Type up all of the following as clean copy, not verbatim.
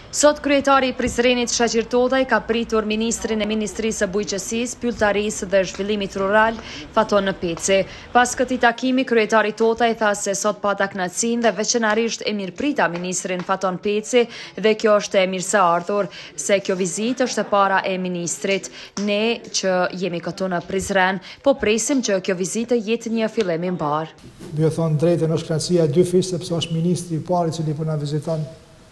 Sot kryetari i Prizrenit Shaqir Todaj ka pritur ministrin e Ministrisë së Bujqësisë, Pylltarisë dhe Zhvillimit Rural, Faton Peci. Pas këtij takimi, kryetari Todaj tha se sot pata kënaqësinë dhe veçanërisht e mirëprita ministrin Faton Peci dhe kjo është e mirëseardhur, se kjo vizitë është e para e ministrit. Ne që jemi këtu në Prizren, po presim që kjo vizitë jetë një fillim i mbar. Bëjë thonë drejtën është kënaqësia e dy fish, sepse është ministri i parë i cili po na viziton.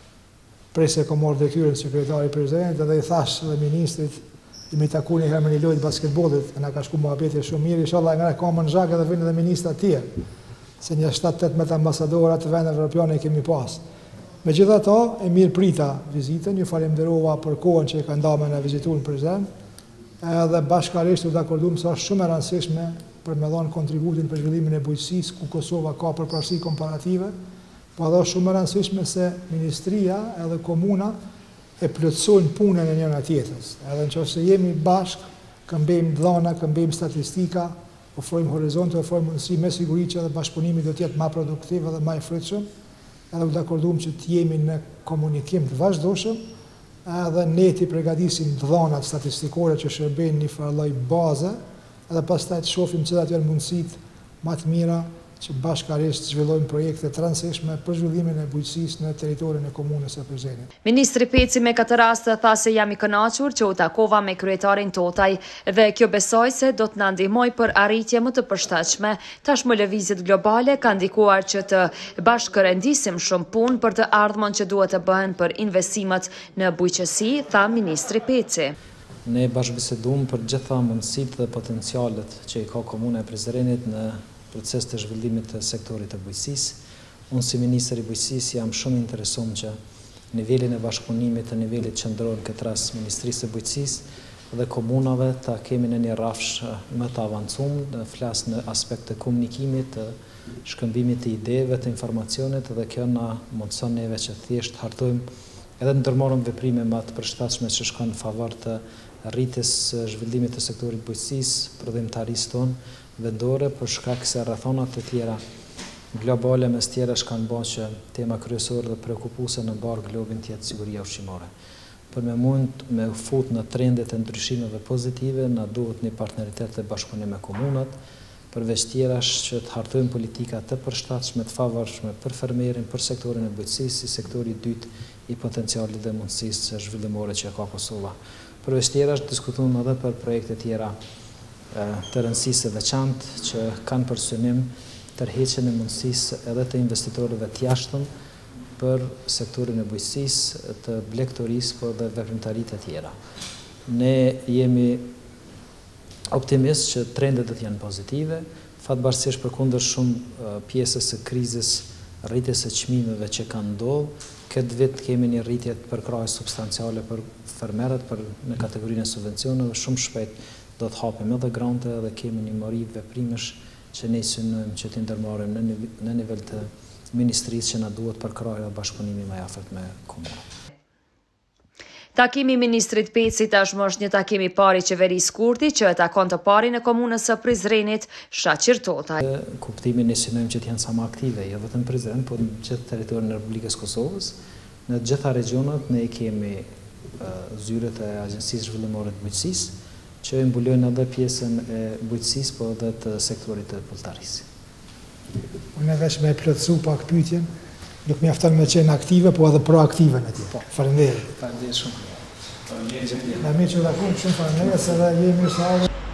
Prese kom marrë detyrën sekretari i Prizrenit edhe i thash edhe ministrit i me taku një herë me një lojë basketbollit, na ka shku muhabeti shumë mirë, inshallah nga ka më në zhak edhe vinë edhe ministra të tjerë, se një 7-8 ambasadora të vendeve evropiane kemi pas. Megjithatë, e mirë prita vizitën, ju falenderova për kohën që e ka ndarë na vizituar në Prizren, edhe bashkërisht u dakordum se është shumë e rëndësishme për me dhënë kontributin për zhvillimin e bujqësisë, ku Kosova ka përparësi komparative. Po edhe shumë e rëndësishme se ministria edhe komuna e plotësojnë punën e njëra tjetrës. Edhe nëse jemi bashkë, këmbejmë dhëna, këmbejmë statistika, ofrojmë horizonte, ofrojmë mundësi, me siguri që edhe bashkëpunimi do të jetë më produktiv edhe më i frytshëm. Edhe u dakordum që të jemi në komunikim të vazhdueshëm, edhe ne të përgatisim dhënat statistikore që shërbejnë një farë lloj baze, edhe pastaj të shohim cilat janë mundësitë më të mira që bashkërisht zhvillojmë projekte të rëndësishme për zhvillimin e bujqësisë në territorin e komunës së Prizrenit. Ministri Peci me këtë rast tha se jam i kënaqur që u takova me kryetarin Todaj dhe kjo besoj se do të na ndihmoj për arritje më të përshtatshme. Tashmë lëvizjet globale kanë ndikuar që të bashkërendisim shumë punë për të ardhmen që duhet të bëhen për investimet në bujqësi, tha ministri Peci. Ne bashkëbiseduam për gjitha mundësitë dhe potencialet që i ka komuna e Prizrenit në proces të zhvillimit të sektorit të bujqësisë. Unë si ministër i bujqësisë jam shumë interesuar që nivelin e bashkëpunimit të nivelit qendror në këtë rast Ministrisë së Bujqësisë dhe komunave ta kemi në një rafsh më të avancuar, flas në aspekt të komunikimit, të shkëmbimit të ideve, të informacionit, dhe kjo na mundson neve që thjesht hartojmë edhe të ndërmarrim veprime më të përshtatshme që shkojnë në favor të rritjes së zhvillimit të sektorit të bujqësisë, prodhimtarisë tonë vendore, për shkak se rrethonat të tjera globale mes tjera kanë bërë që tema kryesore dhe preokupuese në mbar globin të jetë siguria ushqimore. Për me mund me fut në trendet e ndryshimeve pozitive, na duhet një partneritet dhe bashkëpunim me komunat, përveç tjerash që të hartojmë politika të përshtatshme, të favorshme për fermerin, për sektorin e bujqësisë, si sektori i dytë i potencialit dhe mundësisë zhvillimore që ka Kosova. Përveç tjerash diskutojmë edhe për projekte tjera të rëndësisë veçantë që kanë për synim tërheqjen e mundësisë edhe të investitorëve të jashtëm për sektorin e bujqësisë, të blegtorisë, por dhe veprimtaritë të tjera. Ne jemi optimist që trendet do të jenë pozitive, fatbarësisht përkundër shumë pjesës së krizës, rritjes së çmimeve që kanë ndodhur. Këtë vit kemi një rritje të përkrahjes substanciale për fermerët në kategorinë e subvencioneve, shumë shpejt do të hapim edhe grante dhe kemi një mori veprimesh që ne synojmë që t'i ndërmarrim në nivel të ministrisë që na duhet përkrahje dhe bashkëpunimi më i afërt me komunat. Takimi i ministrit Peci tashmë është një takim i parë i qeverisë Kurti që e takon të parin e komunës së Prizrenit, Shaqir Todaj. Kuptimin ne synojmë që të jenë sa më aktive, jo vetëm Prizren, por në gjithë territorin e Republikës Kosovës. Në të gjitha regionet ne kemi zyret e Agjencisë Zhvillimore të Bujqësisë, që mbulojnë edhe pjesën e bujqësisë, po edhe të sektorit të pulltarisë. Unë veç me plotësu pak pyetjen, nuk mjafton me qenë aktive, po edhe proaktive në tjetër. Faleminderit. Faleminderit shumë. Na më që shumë faleminderit se jemi së